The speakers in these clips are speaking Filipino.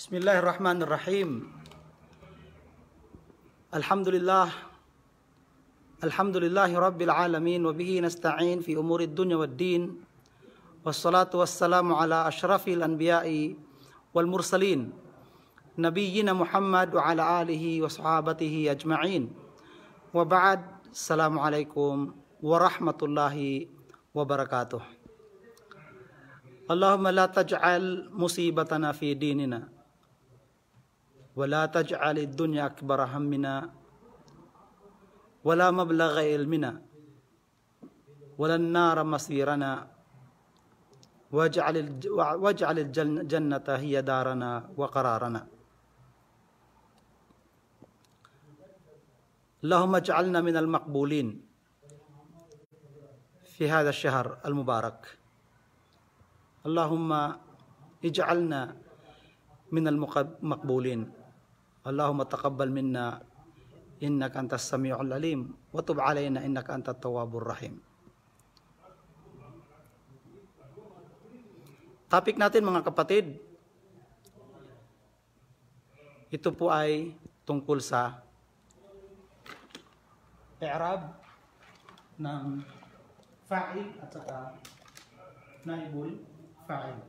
Bismillahirrahmanirrahim. Alhamdulillah. Alhamdulillahi rabbil alamin wa bihi nasta'in fi umurid dunya waddin. Wassalatu wassalamu ala asyrafil anbiya'i wal mursalin. Nabiyyina Muhammad wa ala alihi wa sahabatihi ajma'in. Wa ba'd. Assalamualaikum warahmatullahi wabarakatuh. Allahumma la taj'al musibatana fi dinina. ولا تجعل الدنيا أكبر همنا ولا مبلغ علمنا ولا النار مصيرنا واجعل الجنة هي دارنا وقرارنا اللهم اجعلنا من المقبولين في هذا الشهر المبارك اللهم اجعلنا من المقبولين Allahumma taqabbal minna innaka antas sami'ul alim wa tub alaina innaka antat tawwabur rahim. Topik natin mga kapatid, ito po ay tungkol sa i'rab ng fa'il at saka naibul fa'il.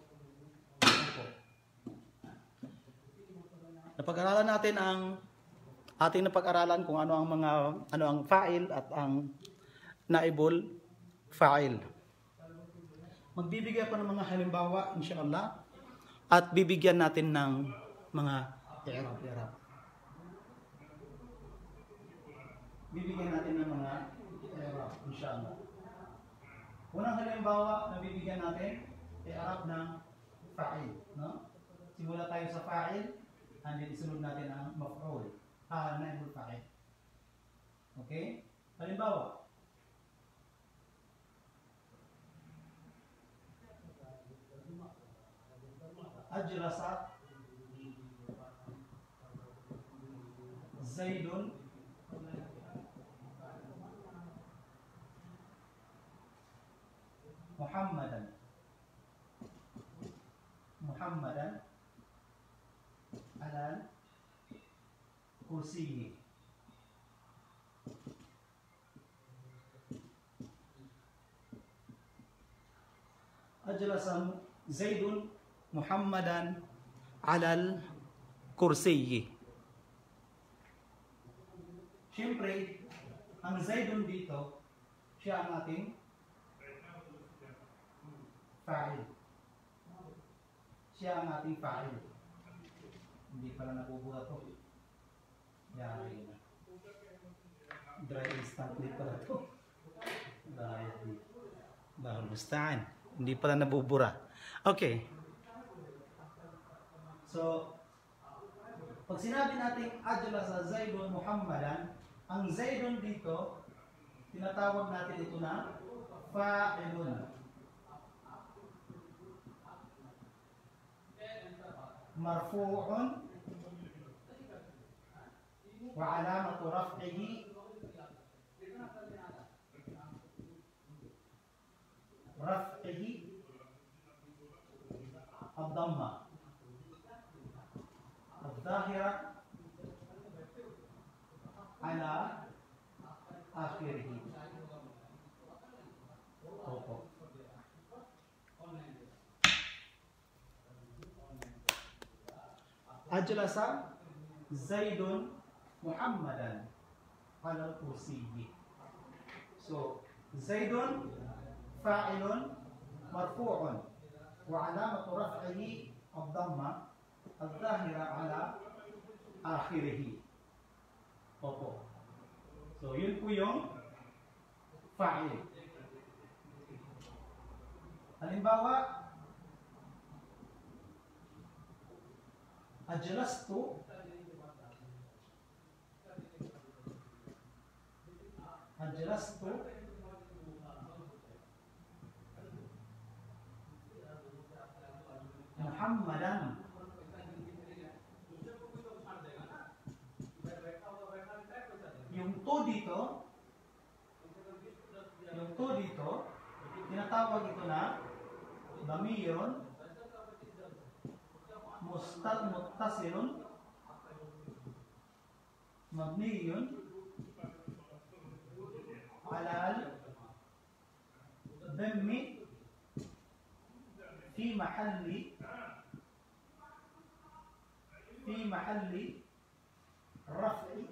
Napag-aralan natin ang ating napag-aralan kung ano ang fa'il at ang naibul fa'il. Magbibigay pa ng mga halimbawa insyaallah at bibigyan natin ng mga i'rab. Bibigyan natin ng mga i'rab insyaallah. Unang halimbawa na bibigyan natin i'rab ng fa'il, no? Simula tayo sa fa'il. Andin isunod natin ang maf'ul, naibul fa'il. Okay? Halimbawa, ajlasa Zaidun Muhammadan alal kursiyi. Ajlasa Zaidun Muhammadan alal kursiyi. Siyempre, ang Zaidun dito, siya ang ating fa'il. Siya ang ating fa'il. Hindi pala nabubuhat to. Yari na. Dry instantly pala to. Dahil mustaan. Hindi pala nabubura. Okay. So, pag sinabi natin ajlasa Zaidun Muhammadan, ang Zaidun dito, tinatawag natin ito na fa'ilun. Marfu'un wa alamatu raf'ihi ad-dhamma adh-dhahira ala akhirih. Ajlasa Zaidun Muhammadan alal kursiyyi. So, Zaidun fa'ilun marfu'un wa alamatu raf'ihi ad-dhamma adh-dhahira ala akhirih. Opo. So, yun po yung fa'il. Halimbawa, ajlastu Muhammadan yung to dito tinatawag ito na damirun muttasilun mabniyun ala al-dhammi fi mahalli raf'i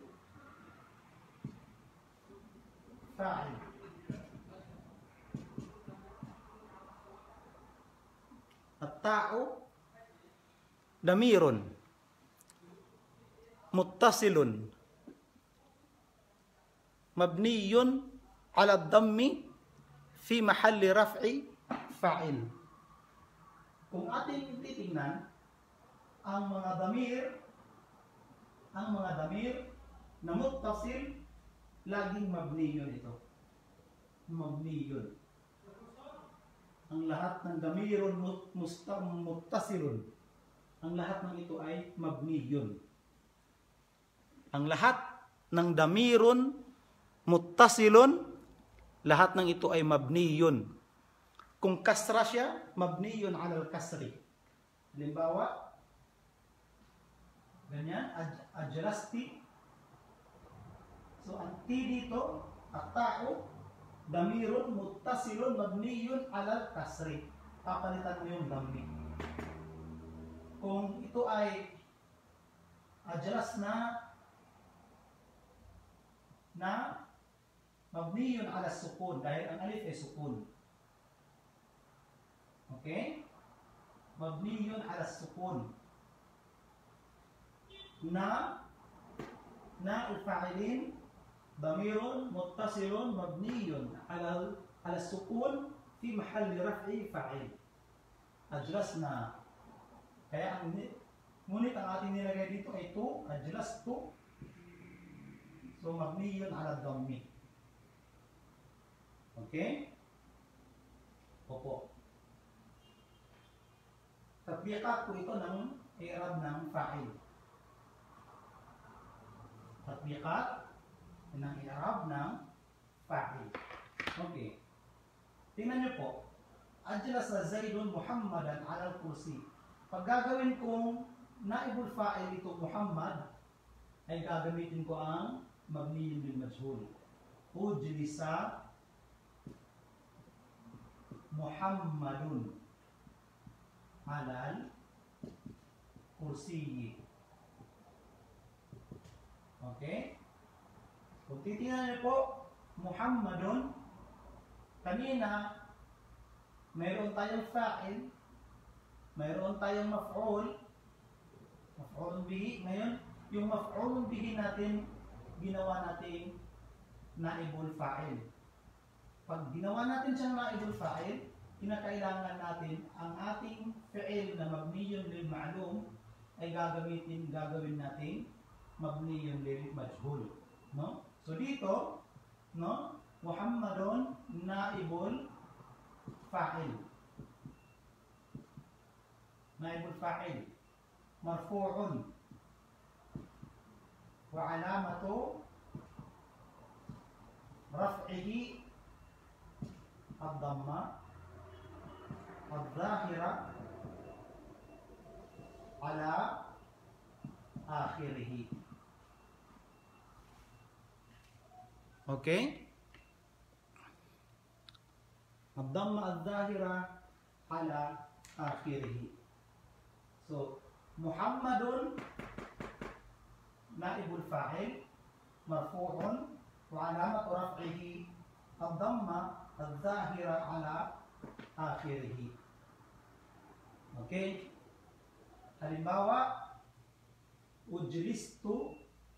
fa'il. At-ta'u damirun muttasilun mabniyun ala dhammi fi mahalli raf'i fa'il. Kung ating titingnan ang mga damir na muttasil, laging mabniyun ito. Mabniyun. Ang lahat ng damirun muttasilun, ang lahat ng ito ay mabniyun. Ang lahat ng damirun muttasilun, lahat ng ito ay mabniyun. Kung kasra siya, mabniyun ala al-kasri. Halimbawa, ganyan, ajlasti. So, ang T dito, at-ta'u, damirun, muttasilun, mabniyun ala al-kasri. Papalitan mo yung dhammi. Kung ito ay ajlas na mabniyun ala sukun, dahil ang alif ay sukun. Okay? Mabniyun ala sukun. Na al-fa'ilin damirun muttasilun mabniyun ala sukun fi mahalli raf'i fa'il. Ajlasna. Kaya ngunit ang ating nilagay dito ay to, ajlastu. So mabniyun ala dhammi. Okay? Opo. Tatbiqat ko ito ng i'rab ng fa'il. Tatbiqat ng i'rab ng fa'il. Okay. Tingnan niyo po. Ajlasa Zaidun Muhammadan ala al-kursi. Pag gagawin kong naibul fa'il ito Muhammad, ay gagamitin ko ang mabniyun bil majhul. Ujlisa Muhammadun alal kursiyi. Okay? Kung titingnan niyo po, Muhammadun, kanina, mayroon tayong fa'il, mayroon tayong maf'ul bihi. Ngayon, yung maf'ul bihi natin, ginawa natin naibul fa'il. Pag ginawa natin siyang naibul fa'il, kinakailangan natin ang ating fi'il na mabniyun lil ma'lum ay gagawin natin mabniyun lil majhul, no? So dito, no, Muhammadun naibul fa'il. Naibul fa'il marfu'un wa 'alamatu raf'ihi ad-dhamma الظاهرة على آخره. Okay? الضمة الظاهرة على آخره. So, محمد نائب الفاعل مرفوع وعلامة رفعه الضمة الظاهرة على آخره. Okay? Halimbawa, ujlistu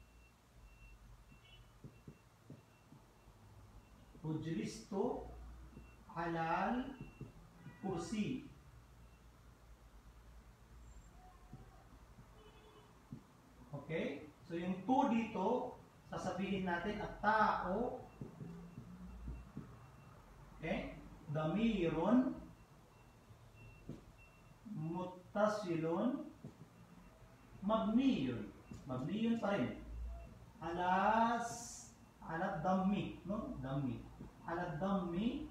alal kursi. Okay? So yung to dito, sasabihin natin at-ta'u, okay? Damirun muttasilun mabniyun pa rin ala dhammi, no? Ala dhammi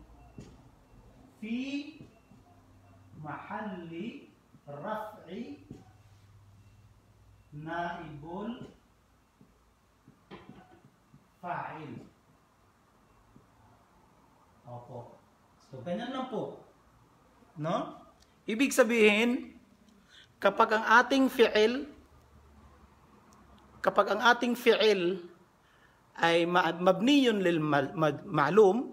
fi mahalli raf'i naibul fa'il. Opo. So, ganyan lang po. No? Ibig sabihin, kapag ang ating fi'il ay mabniyun lil ma'lum,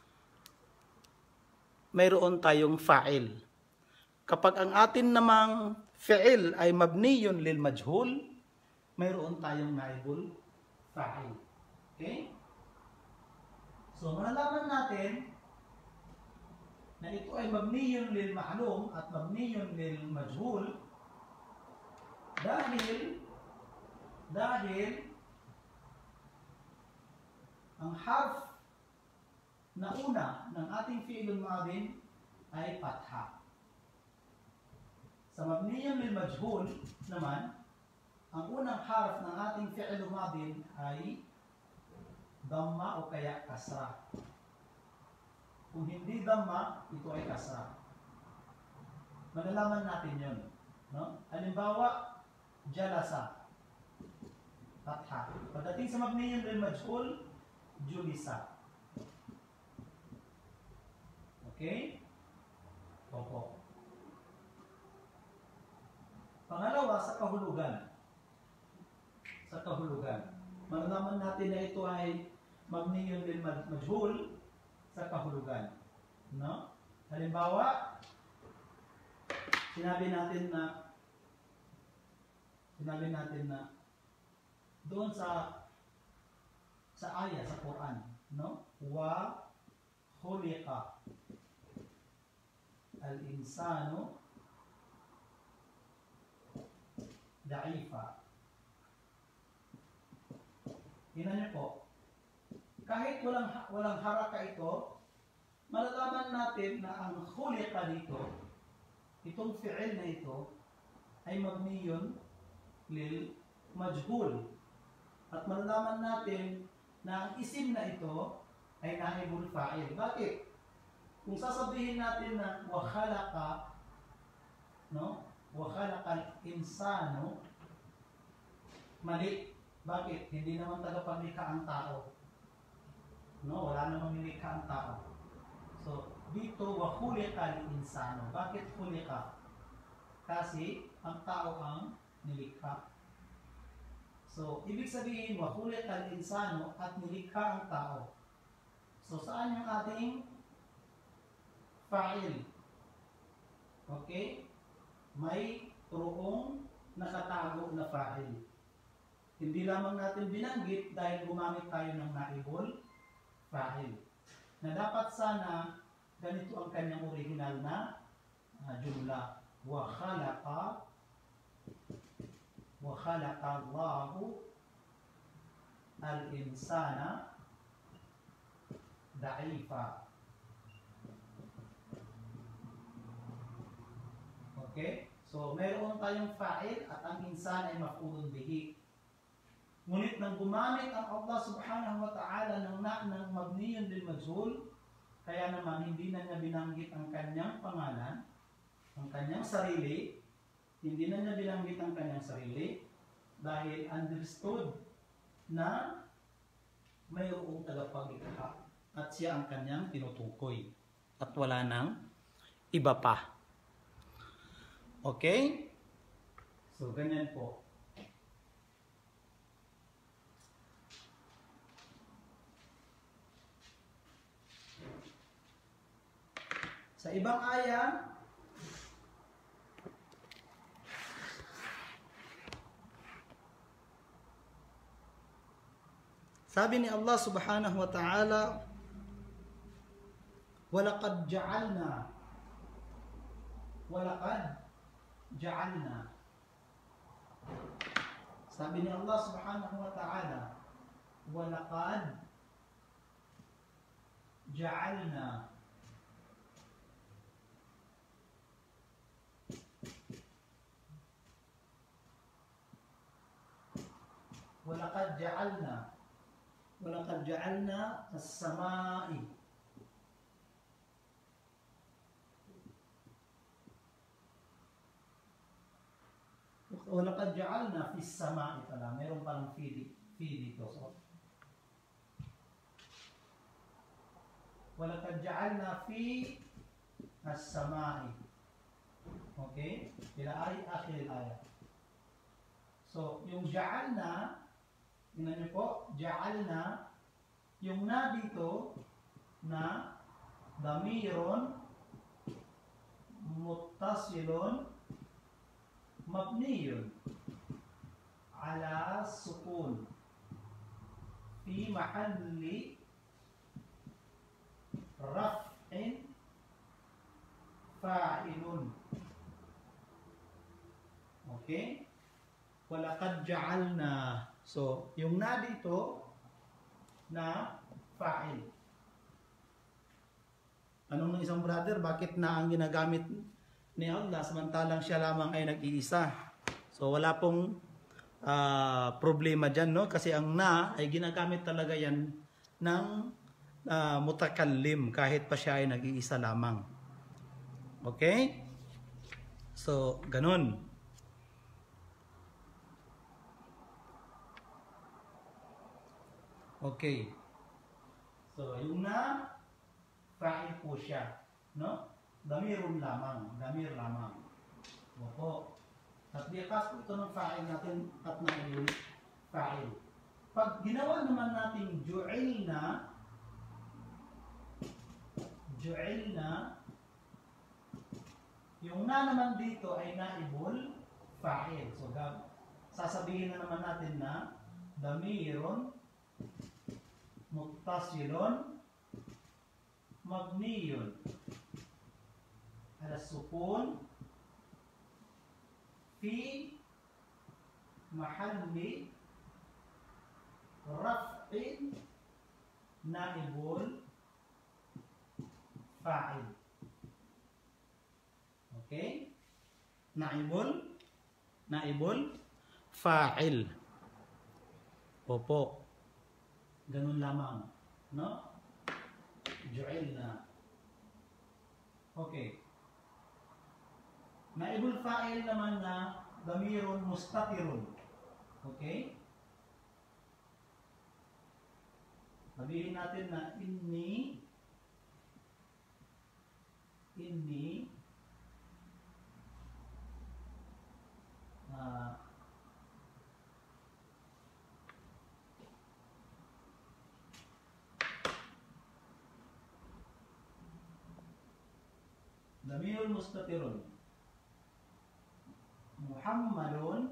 mayroon tayong fa'il. Kapag ang atin namang fi'il ay mabniyun lil majhul, mayroon tayong naibul fa'il. Okay? So, malalaman natin na ito ay mabniyun lil ma'lum at mabniyun lil majhul dahil ang harf na una ng ating fi'ilul madin ay patha. Sa mabniyun lil majhul naman, ang unang harf ng ating fi'ilul madin ay dhamma o kaya kasra. Kung hindi dhamma, ito ay kasra. Malalaman natin yun. No? Halimbawa, jalasa, patha. Pagdating sa mabniyun lil majhul, julisa. Okay? Opo. Pangalawa, sa kahulugan. Sa kahulugan. Malalaman natin na ito ay mabniyun lil majhul sa kahulugan. No? Halimbawa, sinabi natin na doon sa aya sa Quran, no? Wa khuliqa al-insanu da'ifa. Tingnan niyo po. Kahit walang haraka ito, malalaman natin na ang khuliqa dito, itong fi'il na ito, ay mabniyun lil majhul. At malalaman natin na ang isim na ito ay naibul fa'il. Bakit? Kung sasabihin natin na wa khalaqa, no? Wa khalaqa al-insanu, mali. Bakit? Hindi naman tagapaglikha ang tao. No, wala namang nilikha ang tao. So, dito wa khuliqa al-insanu. Bakit khuliqa? Kasi ang tao ang nilikha. So, ibig sabihin wa khuliqa al-insanu at nilikha ang tao. So, saan yung ating fa'il? Okay? May turuong nakatago na fa'il. Hindi lamang natin binanggit dahil gumamit tayo ng naibul fa'il. Na dapat sana ganito ang kanyang original na jumla. Wa khalaqa Allahu al-insana da'ifa. Okay? So, meron tayong fa'il at ang insan ay maf'ulun bihi. Ngunit nang gumamit ang Allah subhanahu wa ta'ala ng mabniyun lil majhul, kaya naman hindi na niya binanggit ang kanyang pangalan, ang kanyang sarili, hindi na niya binanggit ang kanyang sarili, dahil understood na mayroong tagapaglikha at siya ang kanyang tinutukoy at wala nang iba pa. Okay? So, ganyan po. Sa ibang aya, sabi ni Allah subhanahu wa ta'ala, وَلَقَدْ جَعَلْنَا Sabi ni Allah subhanahu wa ta'ala, وَلَقَدْ جَعَلْنَا وَلَقَدْ جَعَلْنَا السَّمَاءِ walaqad ja'alna fis sama'i pala. Meron palang fi dito. So, walaqad ja'alna fi as-sama'i. Okay? Ila akhir ayat. So, yung ja'alna, tingnan niyo po, ja'alna, yung na dito, na damirun, muttasilun, mabniyun, ala sukun, fi mahalli raf'in fa'ilun. Okay? Walaqad ja'alna. So, yung na dito, na fa'il. Anong ng isang brother? Bakit na ang ginagamit ni Allah samantalang siya lamang ay nag-iisa? So, wala pong problema dyan, no? Kasi ang na ay ginagamit talaga yan ng mutakallim kahit pa siya ay nag-iisa lamang. Okay? So, ganun. Okay. So, yung na, fa'il po siya. No? Damirun lamang. Damir lamang. Opo. At biakas po ito ng fa'il natin at na fa'il. Pag ginawa naman natin ju'ilna, yung na naman dito ay naibul fa'il. So, sasabihin na naman natin na damirun muttasilun mabniyun ala sukun fi mahalli raf'in naibul fa'il. Okay? Naibul fa'il. Opo. Ganun lamang, no? Ju'ilna. Okay. Naibul fa'il naman na damirun mustatirun. Okay? Sabihin natin na inni damirul mustatirun Muhammadun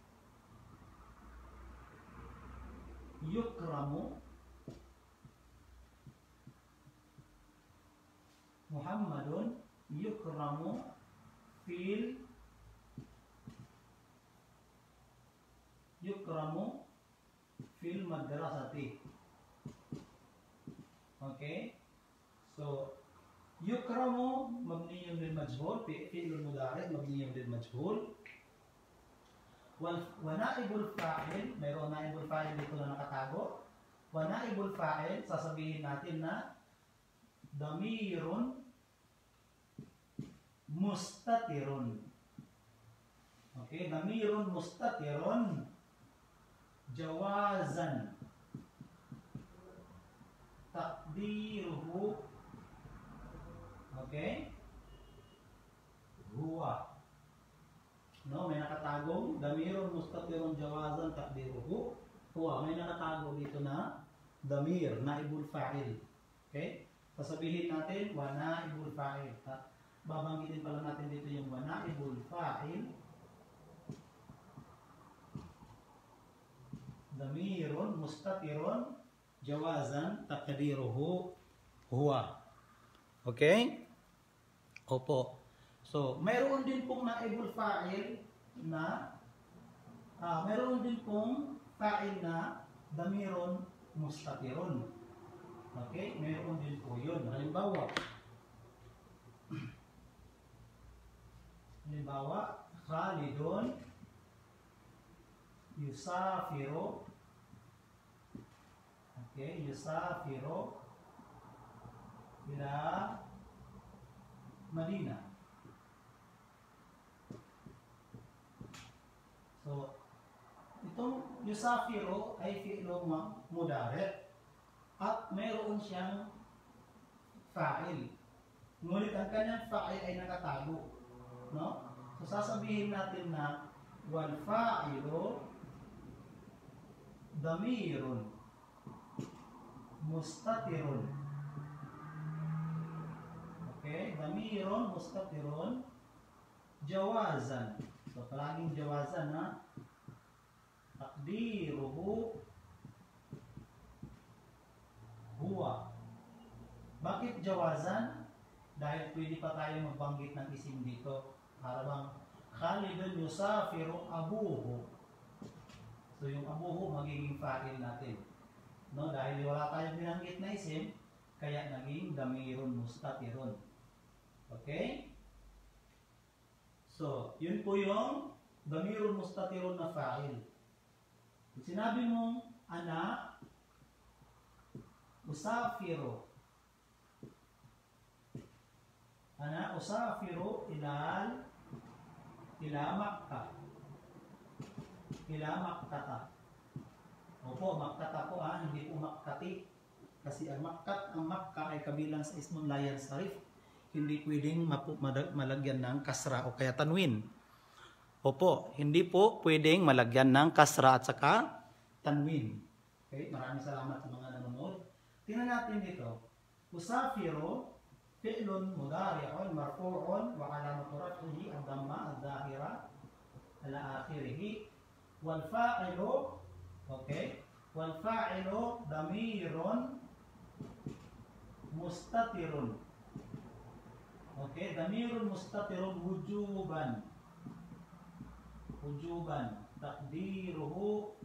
yukramu fil madrasati. Okay? So, yukramu mabniyun lil majhul, fi'lul mudhari mabniyun lil majhul. Wa naibul fa'il, mayroon naibul fa'il dito na nakatago. Wa naibul fa'il, sasabihin natin na damirun mustatirun. Okay, damirun mustatirun jawazan takdiruhu. Okay? Huwa. No, may nakatagong damirun mustatirun jawazan takdiruhu. Huwa, may nakatago dito na damir, naibul fa'il. Okay? Sasabihin natin wa naibul fa'il. Babanggitin pala natin dito yung wa naibul fa'il. Damirun mustatirun jawazan takdiruhu huwa. Okay? Opo. So, mayroon din pong naibul fa'il na mayroon din pong fa'il na damirun mustatirun. Okay? Mayroon din po yun. Halimbawa, Khalidun yusafiru. Okay? Yusafiru ila Madinah. itong yusafiro ay fi'lo mudari at mayroon siyang fa'il. Ngunit ang kanyang fa'il ay nakatago. No? So sasabihin natin na wal fa'ilu damirun mustatirun. Okay? Damirun mustatirun jawazan. So palaging jawazan na takdiruhu huwa. Bakit jawazan? Dahil pwede pa tayo magbanggit ng isim dito. Para bang Khalidun yusafiru abuhu. So yung abuhu magiging fa'il natin. No, dahil wala tayong binanggit na isim, kaya naging damirun mustatirun. Okay? So, yun po yung damirun mustatirun na fa'il. Sinabi mong ana usafiru. Ana usafiru ila Makkah. Ila Makkah. Opo, Makkah po hindi po Makkati. Kasi ang Makkah ay kabilang sa ismong layan sarif. Hindi pwedeng malagyan ng kasra o kaya tanwin. Opo, hindi po pwedeng malagyan ng kasra at saka tanwin. Okay, maraming salamat sa mga nanonood. Tingnan natin dito. Usafiru fi'lun mudari'un marfu'un wa 'alamatu raf'ihi ad-damma adh-dhahira ala akhirih wal fa'ilu okay wal fa'ilu damirun mustatirun. Okay, damirun mustatirun wujuban takdiruhu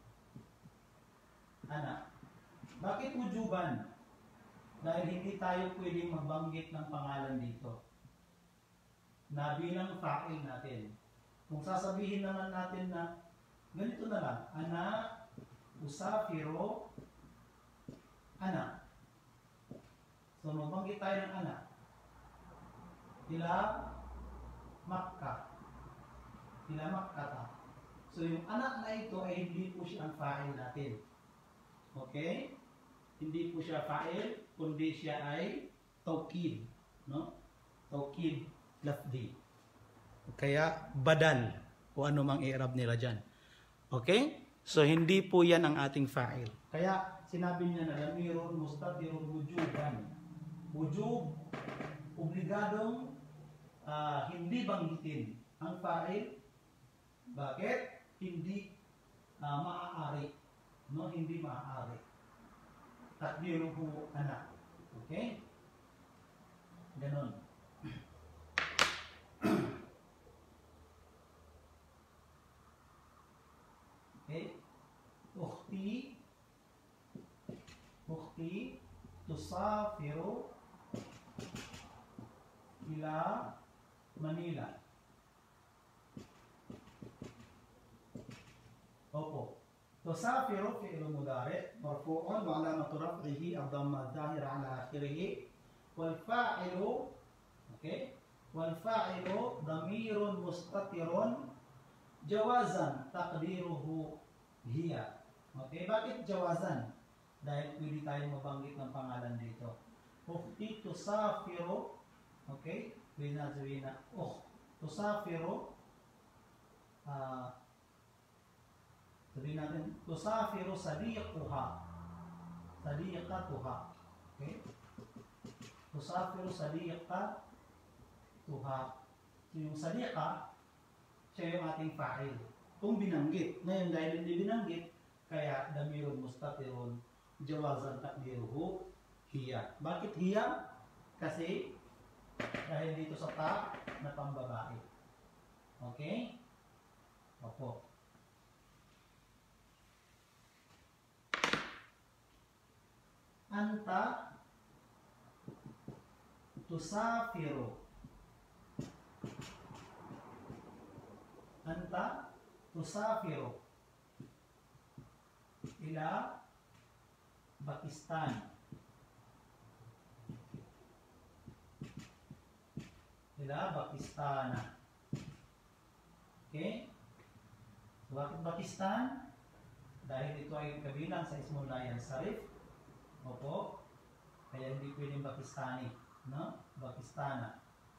ana. Bakit wujuban? Dahil hindi tayo pwedeng magbanggit ng pangalan dito na bilang fa'il natin. Kung sasabihin naman natin na ganito na lang, ana usafiru ana. So magbanggit tayo ng ana. Ila Makkah. Ila Makkah. So yung anak na ito ay hindi po siya ang fa'il natin. Okay? Hindi po siya fa'il, kundi siya ay taukid, no? Taukid lafdi. Kaya badal o ano mang i'rab nila diyan. Okay? So hindi po 'yan ang ating fa'il. Kaya sinabi niya na damirun mustatirun wujuban. Wujub obligadong hindi banggitin ang fa'il. Bakit? Hindi maaari, no? Hindi maaari. Takdiruhu anak. Okay? Ganon. Okay? Ukhti tusafiru ila Manila. Opo. Tusafiru fi'il mudari marfu'un wa 'alamatu raf'ihi ad-damma adh-dhahira 'ala akhirih wal fa'ilu okay wal fa'ilu damirun mustatirun jawazan taqdiruhu hiya. Okay, bakit jawazan? Dahil pwede tayong mabanggit ng pangalan dito. Ukhti tusafiru okay, pwede na sabihin na tusafiru sabihin natin, tusafiru sadiquha. Sadiqatuha. Okay? Tusafiru sadiqatuha. So yung sadiqa, siya yung ating fa'il. Kung binanggit. Ngayon dahil hindi binanggit, kaya damirun mustatirun jawazan takdiruhu hiya. Bakit hiya? Kasi dahil dito sa ta na pambabae. Okay? Opo. Anta tusafiru. Anta tusafiru ila Pakistan. Ila Pakistan. Okay? Bakit Pakistan? Dahil ito ay kabilang sa Ismul Layan Sarif. Opo. Kaya hindi pwedeng Pakistani. No? Pakistana.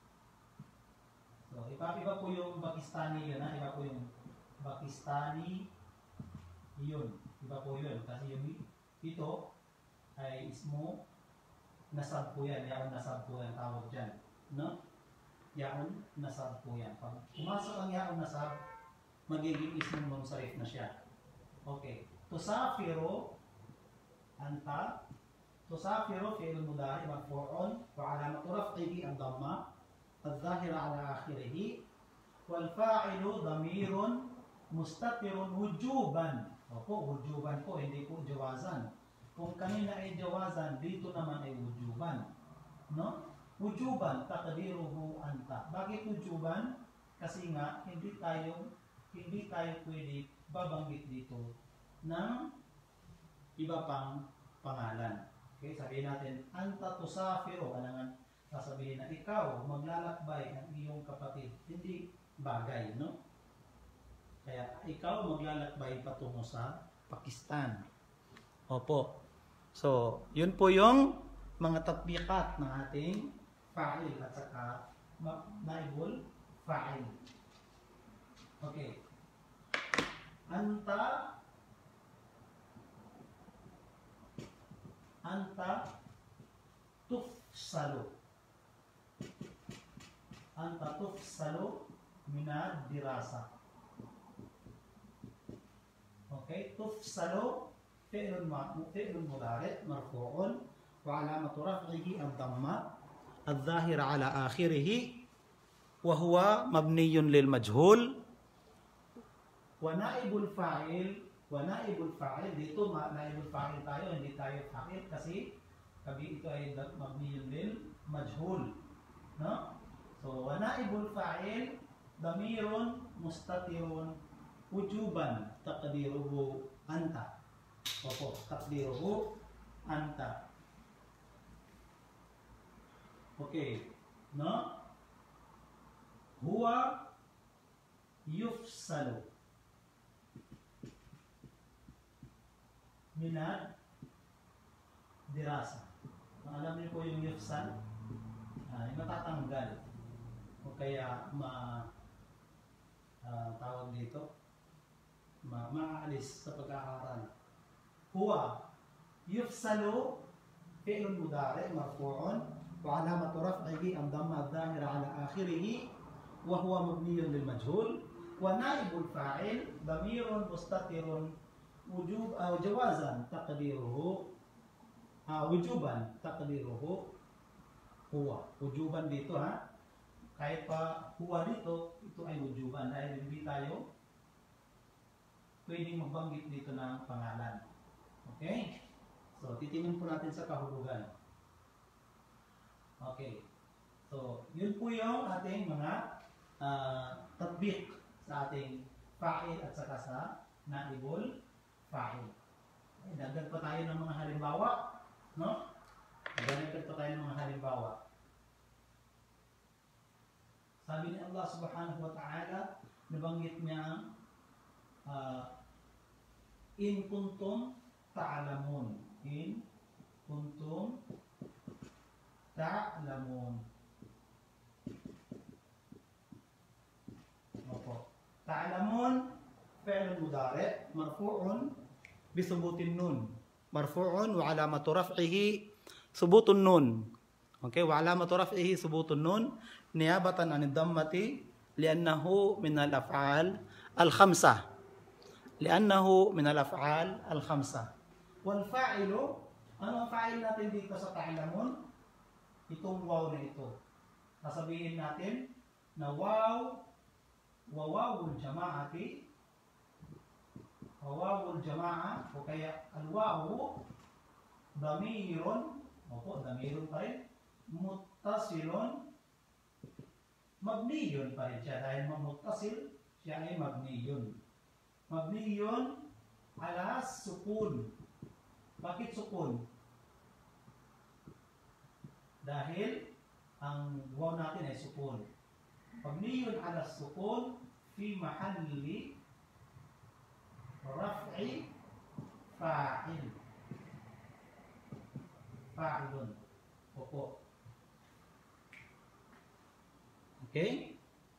So, iba po yung Pakistani yun. Ha? Iba po yung Pakistani yun. Iba po yun. Kasi yung ito ay ismo nasab po yan. Yaon nasab po yan. Tawag dyan. No? Yaon nasab po yan. Pag pumasok ang yaon nasab, magiging ismong munsarif na siya. Okay. Tusafiru anta. Tusafiru fi'il mudari marfu'un wa alamatu raf'ihi ad-dhamma adh-dhahira 'ala akhirih wal fa'ilu dhamirun mustatirun wujuban. Opo, wujuban po, hindi po jawazan. Kung kanina ay jawazan, dito naman ay wujuban. No? Wujuban taqdiruhu anta. Bakit wujuban? Kasi nga hindi tayo pwede babanggit dito ng iba pang pangalan. Okay, sabihin natin, anta tusafiru, alangan sasabihin na ikaw maglalakbay ng iyong kapatid. Hindi bagay, no? Kaya ikaw maglalakbay patungo sa Pakistan. Opo. So, yun po yung mga tatbikat ng ating fa'il at saka naibul fa'il. Okay. Anta tufsalu. Anta tufsalu minad dirasa. Okay, tufsalu fi'lun mudari' marfu'un wa 'alamatu raf'ihi ad-dhamma adh-dhahira 'ala akhirih wa huwa mabniyun lil majhul. Wa naibul fa'il dito naibul fa'il tayo, hindi tayo fa'il kasi ito ay mabniyun lil majhul, no? So wa naibul fa'il damirun mustatirun wujuban taqdiruhu anta. Opo, taqdiruhu anta. Okay, no? Huwa yufsalu minad dirasa. Alam niyo po yung yufsal? Yung matatanggal. O kaya tawag dito, maalis sa pag-aaral. Huwa yufsalu fi'lun mudari' marfu'un wa 'alamatu raf'ihi ad-dhamma adh-dhahira 'ala akhirih wa huwa mabniyun lil majhul wa naibul fa'il dhamirun mustatirun jawazan taqdiruhu wujuban taqdiruhu huwa. Wujuban dito, ha, kahit pa huwa dito, ito ay wujuban dahil hindi tayo pwedeng magbanggit dito ng pangalan. Okay, so titingnan po natin sa kahulugan. Okay, so yun po yung ating mga tatbik sa ating fa'il at saka sa naibul fa'il. Dagdag pa tayo ng mga halimbawa, no? Dagdag pa tayo ng mga halimbawa. Sabi ni Allah Subhanahu wa Ta'ala, nabanggit niya in kuntum ta'lamun. In kuntum ta'lamun. Opo. Ta'lamun fi'l mudari' marfu'un bisubutin nun. Marfu'un wa 'alamatu raf'ihi subutun nun. Okay, wa 'alamatu raf'ihi subutun nun niyabatan 'anid dhammati li'annahu min al-af'al al-khamsah. Li'annahu min al-af'al al-khamsah. Wal fa'ilu, ano ang fa'il natin dito sa ta'lamun? Itong waw na ito. Sasabihin natin na waw wa wawul jama'ati, wawul jama'a o kaya al-wawu damirun, opo, damirun pa rin, muttasilun, mabniyun pa rin siya dahil muttasil siya ay mabniyun. Mabniyun ala sukun. Bakit sukun? Dahil ang waw natin ay sukun. Mabniyun ala sukun fi mahalli raf'i fa'il. Fa'ilun. Opo. Okay?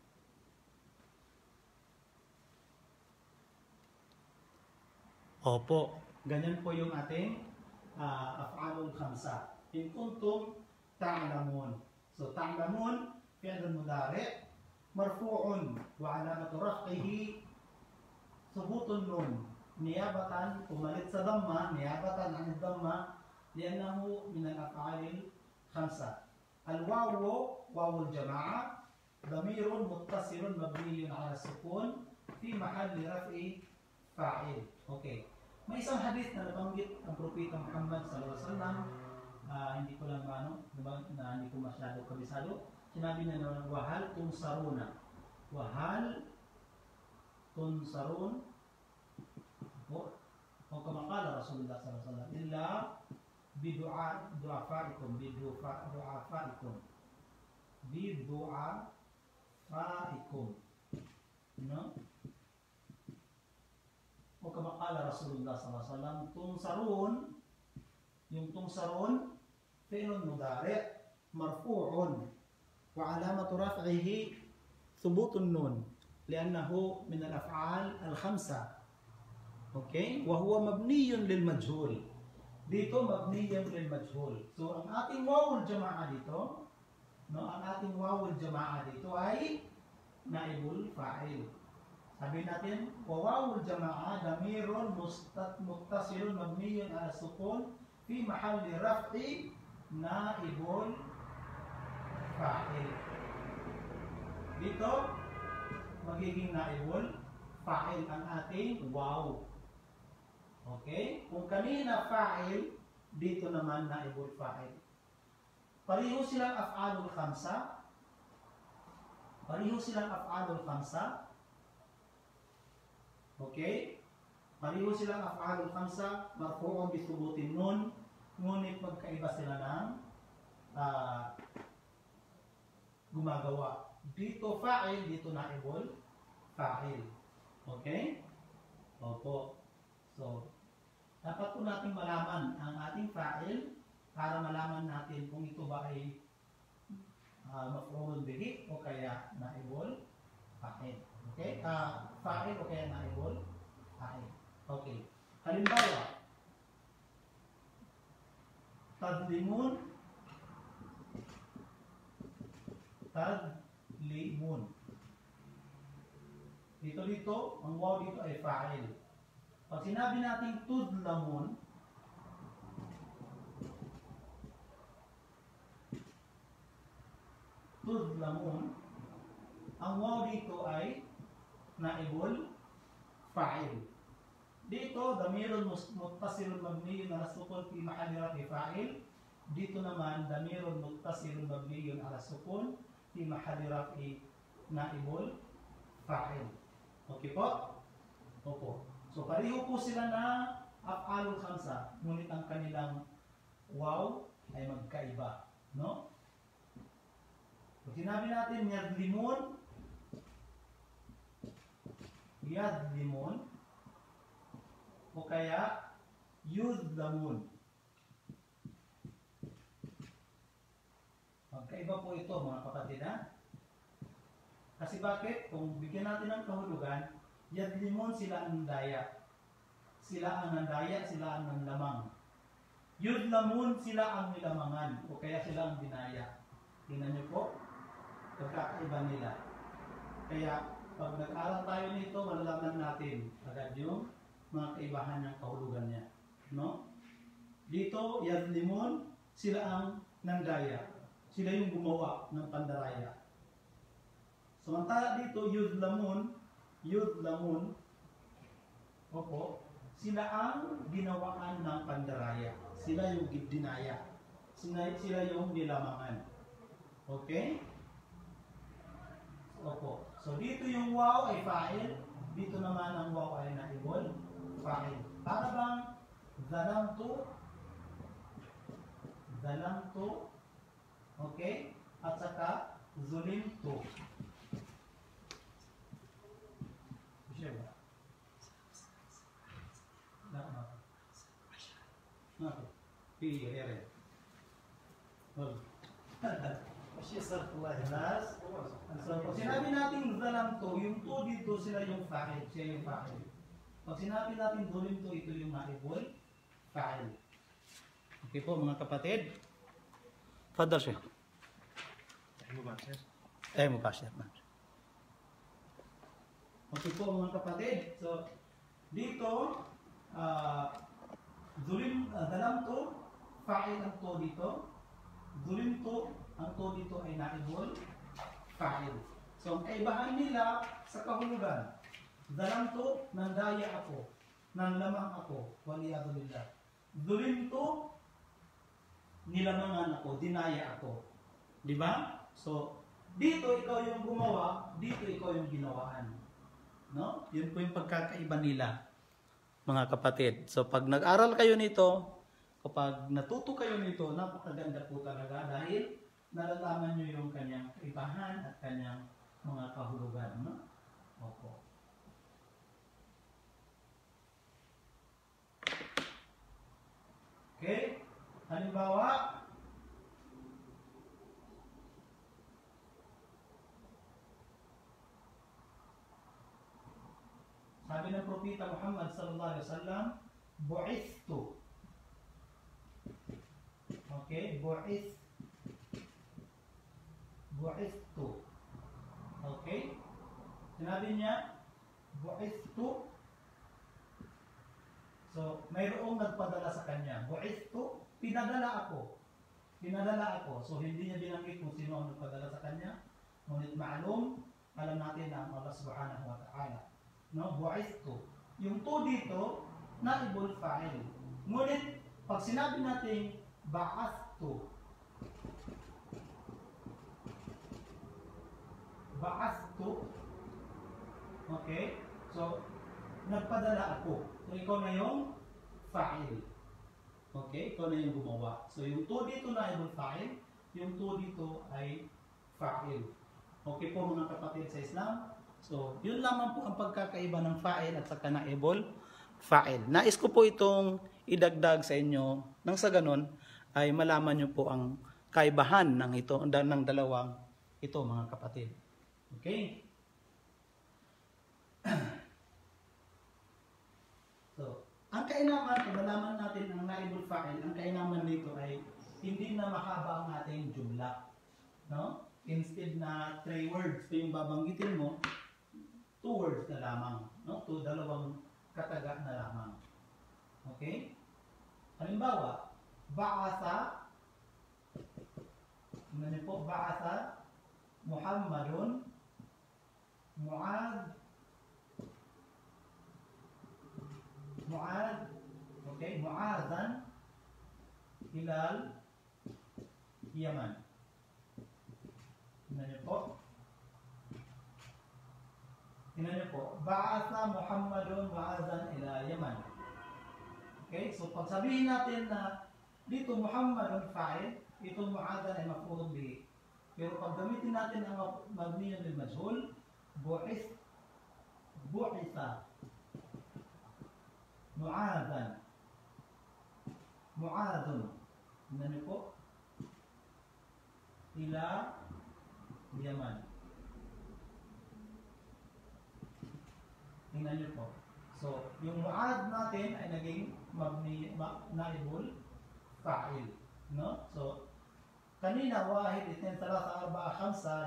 Opo. Ganyan po yung ating af'alul khamsa. In kuntum ta'lamun. So ta'lamun fi'lun mudari' marfu'un wa 'alamatu raf'ihi thubutun nun. Niyabatan pumalit sa dhamma, niyabatan 'an dhamma li'annahu min al-af'alil khamsa. Al-wawu wawul jama'ah dhamirun muttasilun mabniyun 'ala sukun fi mahalli raf'i fa'il. Okay. May isang hadith na nabanggit ang Propeta Muhammad sallallahu alaihi wasallam, hindi ko lang hindi ko masyado kabisado. Sinabi niya na wahal tunsaruna. Wahal tunsarun. O kama qala Rasulullah sallallahu alaihi wasallam, illa bidu'afaikum. No? O kama qala Rasulullah sallallahu alaihi wasallam, tunsarun, yung tunsarun fi'lun mudari' marfu'un wa 'alamatu raf'ihi thubutun nun li'annahu min al-af'al al-khamsa. Okay? Wa huwa mabniyun lil majhul. Dito mabniyun lil majhul. So ang ating wawul jama'ah dito, no, ang ating wawul jama'ah dito ay naibul fa'il. Sabi natin, wawul jama'ah damirun muttasilun mabniyun ala sukun fi mahalli raf'i naibul fa'il. Dito magiging naibul fa'il ang ating waw. Okay? Kung kanina fa'il, dito naman naibul fa'il. Pareho silang af'alul khamsa. Okay? Pareho silang af'alul khamsa, marfu'un bi thubutin nun, ngunit magkaiba sila ng gumagawa. Dito fa'il, dito naibul fa'il. Okay? Opo. So, dapat po natin malaman ang ating fa'il para malaman natin kung ito ba ay maf'ulun bihi o kaya naibul fa'il. Okay? Fa'il o kaya naibul fa'il. Okay. Halimbawa, tadlimun. Dito, ang waw dito ay fa'il. Pag sinabi natin tudlamun, ang waw dito ay naibul fa'il. Dito, damirun muttasilun mabniyun ala sukun fi mahalli raf'i fa'il. Dito naman, damirun muttasilun mabniyun ala sukun fi mahalli raf'i naibul fa'il. Okay po? Opo. So, pareho po sila na af'alul khamsa, ngunit ang kanilang waw ay magkaiba. No? Pag sinabi natin yadlimun, o kaya yudlamun. Magkaiba po ito mga kapatid, ha? Kasi bakit? Kung bigyan natin ng kahulugan, yadlimun sila ang nandaya. Sila ang nanlamang. Yudlamun sila ang nilamangan, o kaya sila ang dinaya. Tingnan niyo po, pagkakaiba nila. Kaya, pag nag-aral tayo nito, malalaman natin agad yung mga kaibahan ng kahulugan niya. No? Dito, yadlimun, sila ang nandaya. Sila yung gumawa ng pandaraya. Samantala dito, yudlamun, opo, sila ang ginawaan ng pandaraya. Sila yung dinaya. Sila yung nilamangan. Okay? Opo. So dito yung waw ay fa'il, dito naman ang waw ay naibul fa'il. Para bang zalamtu, okay? At saka zulimtu. Nas. So, pag sinabi natin zalamtu, yung to dito sila yung fa'il, siya yung fa'il. Pag sinabi natin zulimtu, ito yung naibul fa'il. Okay po mga kapatid. Fadal siya. Mubashir. Okay po mga kapatid. So, dito, zalamtu, fa'il ang to dito. Zulimtu, ang to dito ay naibul fa'il. So, ang kaibahan nila sa kahulugan. Zalamtu, nandaya ako. Nanlamang ako. Waliyadu billah. Zulimtu, nilamangan ako. Dinaya ako. Diba? So, dito ikaw yung gumawa, dito ikaw yung ginawaan. No? Yun po yung pagkakaiba nila, mga kapatid. So, pag nag-aral kayo nito, kapag natuto kayo nito, napakaganda po talaga dahil nalalaman nyo yung kanyang kaibahan at kanyang mga kahulugan. No? Opo. Okay? Halimbawa, sabi ng Propeta Muhammad sallallahu alaihi wasallam, bu'ithtu. Okay, bu'ithtu. Okay? Sinabi niya, bu'ithtu. So, mayroong nagpadala sa kanya. Bu'ithtu, pinadala ako. So, hindi niya binanggit kung sino ang nagpadala sa kanya. Ngunit ma'lum, alam natin na ang Allah subhanahu wa ta'ala. No, bu'ithtu. Yung to dito, naibul fa'il. Ngunit, pag sinabi natin, ba'athtu. Okay? So, nagpadala ako. So, ikaw na yung fa'il. Okay? Ikaw na yung gumawa. So, yung to dito naibul fa'il, yung to dito ay fa'il. Okay po mga kapatid sa Islam? So, yun lamang po ang pagkakaiba ng fa'il at saka naibul fa'il. Nais ko po itong idagdag sa inyo nang sa ganun ay malaman nyo po ang kaibahan ng dalawang ito mga kapatid. Okay? So, ang kainaman, kung malaman natin ang naibul fa'il, ang kainaman nito ay hindi na mahaba ang ating jumla. No? Instead na 3 words pa yung babanggitin mo, 2 words na lamang. No? 2 dalawang kataga na lamang. Okay? Halimbawa, ba'atha, ano po, ba'atha Muhammadun Mu'ad, okay, Mu'adhan ilal Yaman. Tingnan niyo po, ba'atha Muhammadun Mu'adhan ila Yaman. Okay, so pag sabihin natin na dito Muhammadun fa'il, ito Mu'adhan ay maf'ulun bihi. Pero pag gamitin natin ang mabniyan lil majhul, bu'itha Mu'adhun. Tingnan niyo po, ila Yaman. Tingnan niyo po. So, yung mu'ad natin ay naging naibul fa'il. No? So, kanina, wahid, itnin, talata, arba'a, khamsa,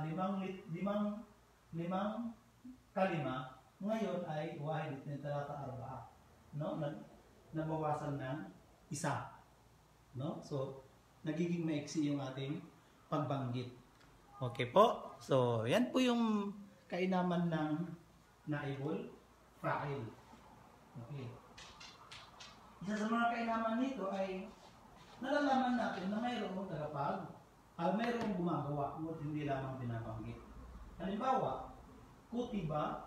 limang kalima. Ngayon ay wahid, itnin, talata, arba'a. No? Nabawasan ng isa. No? So, nagiging maiksi yung ating pagbanggit. Okay po? So, yan po yung kainaman ng naibul fa'il. Okay. Isa sa mga kainaman nito ay nalalaman natin na mayroong mayroong gumagawa, ngunit hindi lamang binabanggit. Halimbawa, kutiba,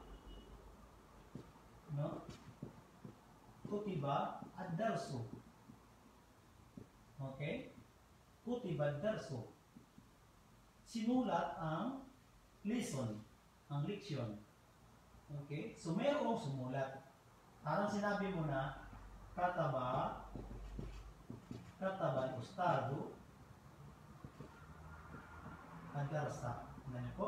no? Kutiba ad-darsu. Okay? Kutiba ad-darsu. Sinulat ang lesson, ang leksyon. Okay? So, mayroong sumulat. Parang sinabi mo na, kataba al-ustadu ad-darsa. Tingnan niyo po.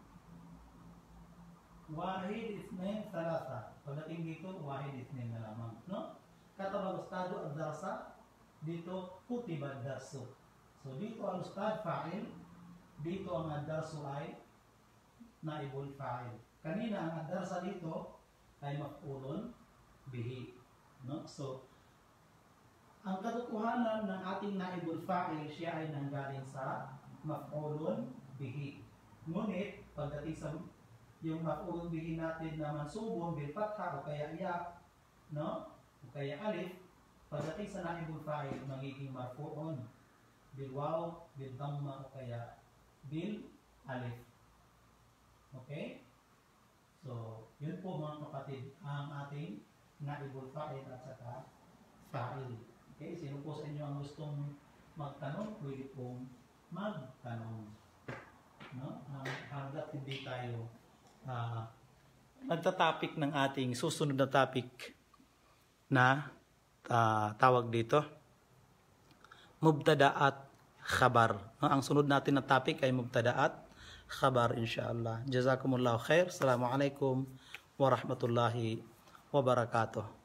Wahid, ithnain, thalatha. Pagdating dito, wahid, ithnain na lamang. No? Kataba al-ustadu ad-darsa, dito kutiba ad-darsu. So dito al-ustad fa'il, dito ang ad-darsu ay naibul fa'il. Kanina ang ad-darsa dito ay maf'ulun bihi. No? So ang katotohanan ng ating naibul fa'il, siya ay nanggaling sa maf'ulun bihi. Ngunit pagdating sa yung maf'ulun bihi natin na mansubun bil fatha o kaya ya, no? O kaya alif, pagdating sa naibul fa'il magiging marfu'un bil waw, bil dhamma o kaya bil alif. Okay? So, yun po mga kapatid ang ating naibul fa'il at saka fa'il. Okay? Sino po sa inyo ang gustong magtanong? Pwede pong magtanong. No? Hanggat hindi tayo nagtatopic ng ating susunod na topic na tawag dito mubtada at khabar. Ang sunod natin na topic ay mubtada at khabar insyaallah. Jazakumullahu khair. Assalamualaikum warahmatullahi wabarakatuh.